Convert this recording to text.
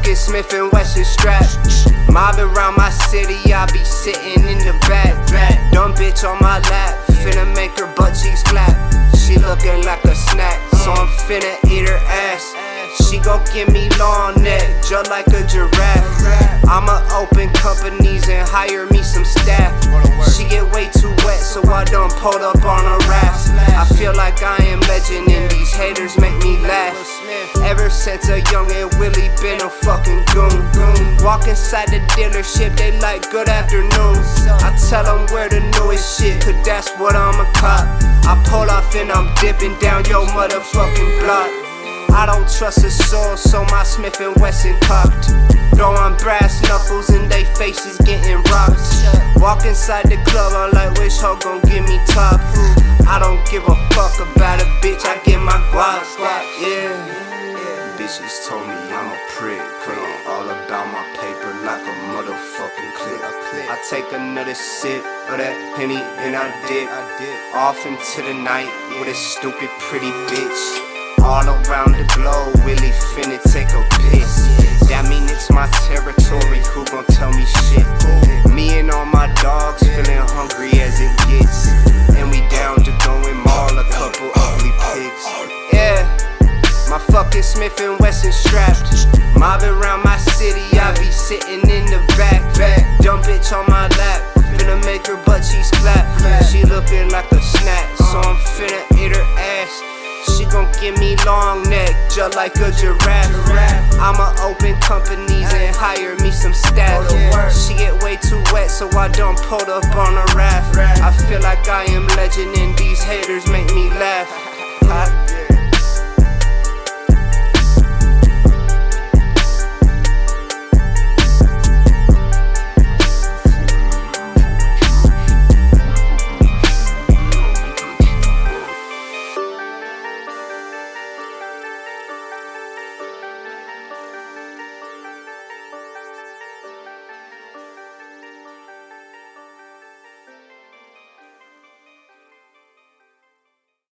fucking Smith & Wesson strap. Mobbing around my city, I be sitting in the back. Dumb bitch on my lap, finna make her butt cheeks clap. She looking like a snack, so I'm finna eat her ass. She gon' give me long neck, just like a giraffe. I'ma open companies and hire me some staff. She get way too wet, so I done pulled up on a raft. I feel like I am legend and these haters make me laugh. Ever since a youngin' Willie been a fucking goon. Walk inside the dealership, they like good afternoon. I tell them where the newest shit, cause that's what I'ma cop. I pull off and I'm dipping down your motherfucking block. I don't trust a soul, so my Smith & Wesson cocked. Throwing brass knuckles in they faces getting rocked. Walk inside the club, I'm like, which hoe gon' give me top? I don't give a fuck about a bitch, I get my guap. Yeah. Bitches told me I'm a prick, cause I'm all about my paper like a motherfucking clip. I take another sip of that Henny and I dip off into the night with a stupid pretty bitch. All around the globe, Willie finna take a piss. That mean it's my territory, who gon' tell me shit? Me and all my dogs feeling hungry as it gets. And we down to go and maul a couple ugly pigs. Yeah, my fucking Smith & Wesson strapped. Mobbing around my city, I be sitting in the back. Dumb bitch on my lap, finna make her butt cheeks clap. She looking like a snack, so I'm finna eat her ass. She gon' give me long neck, just like a giraffe. I'ma open companies and hire me some staff. She get way too wet, so I done pulled up on a raft. I feel like I am legend and these haters make me laugh.